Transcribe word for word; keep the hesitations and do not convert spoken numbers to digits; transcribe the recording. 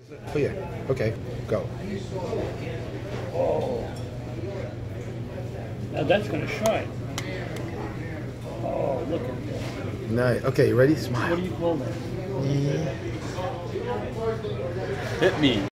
Oh yeah. Okay. Go. Oh. Now that's going to shine. Oh, look at that. Nice. Okay, you ready? What Smile. do you call that? Yeah. Hit me.